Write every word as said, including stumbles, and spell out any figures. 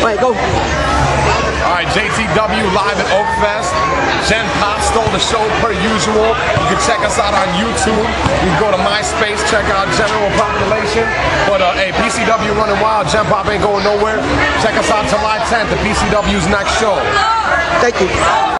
Alright, go. Alright, J T W live at Oak Fest. Gen Pop stole the show per usual. You can check us out on YouTube. You can go to MySpace, check out General Population. But uh, hey, P C W running wild. Gen Pop ain't going nowhere. Check us out July tenth, the P C W's next show. Thank you.